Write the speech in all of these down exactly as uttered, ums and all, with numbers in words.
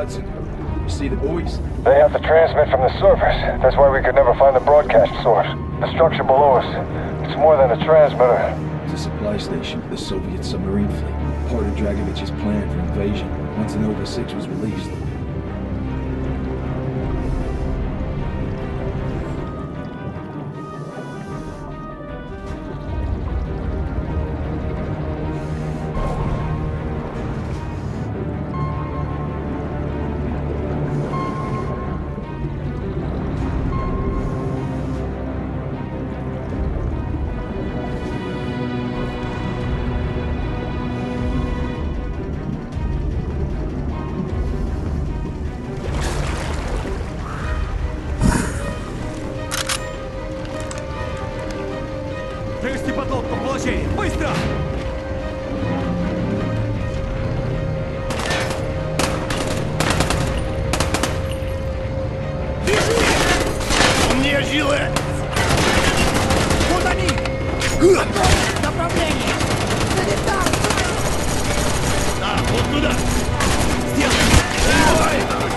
Hudson. You see the boys? They have to transmit from the surface. That's why we could never find the broadcast source. The structure below us. It's more than a transmitter. It's a supply station for the Soviet submarine fleet. Part of Dragovich's plan for invasion once Nova six was released. Привести подлодку в положение! Быстро! Вижу! Мне жилет! Вот они! Направление! Залетал! Да, вот туда! Сделай! Давай!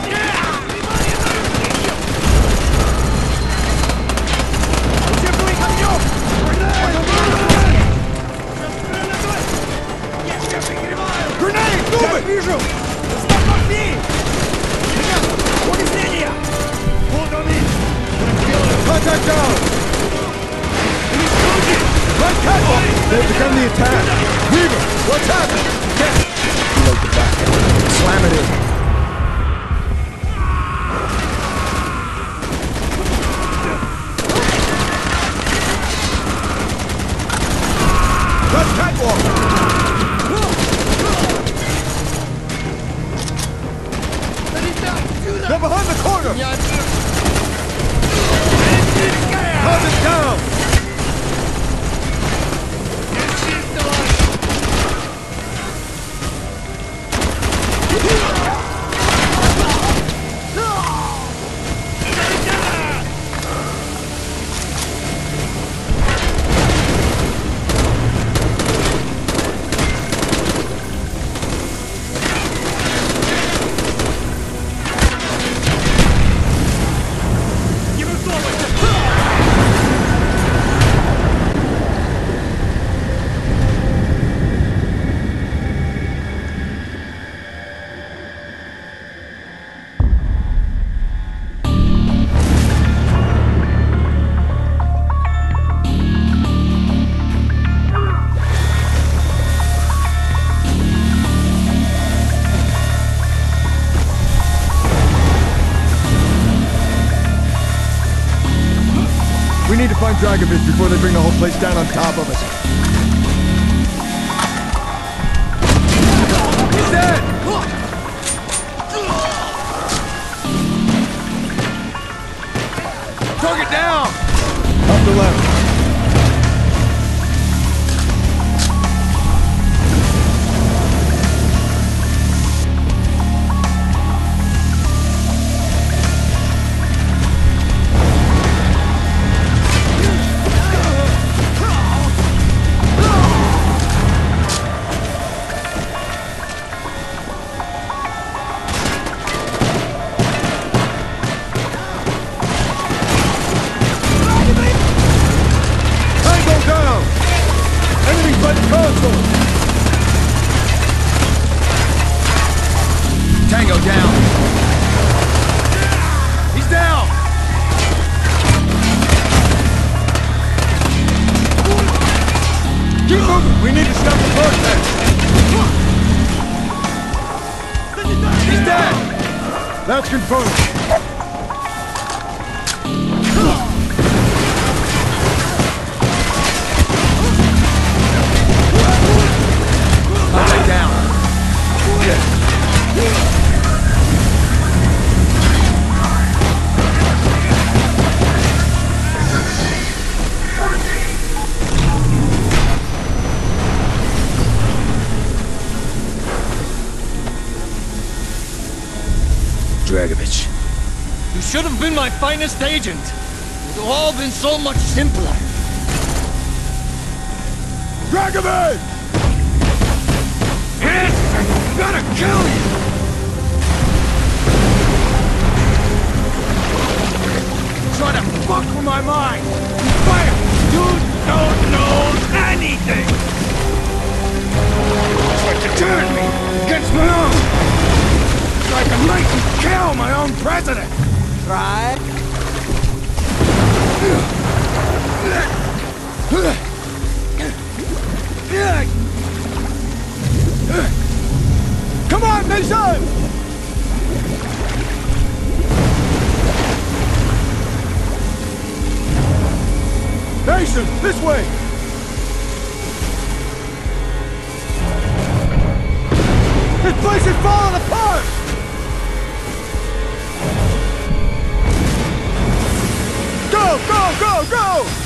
Я вижу! Стопорти! Ребята, поле зрения! Вот они! Contact down! Right catwalk! They've begun the attack! Weaver, what's happening? Get! Reload the back. Slam it in. Left catwalk! They're behind the corner! Hold it down! We need to find Dragovich before they bring the whole place down on top of us. He's dead! Target down! Up the left. Tango down. He's down. Keep moving. We need to stop the broadcast. He's dead. That's confirmed. Contact down. Dragovich. You should have been my finest agent. It would have all been so much simpler. Dragovich! I'm gonna kill you! try to fuck with my mind! Fire! You don't know anything! Try to turn me against my own! So I can make and kill my own president! Right? Come on, Mason! Mason, this way! This place is falling apart! Go, go, go, go!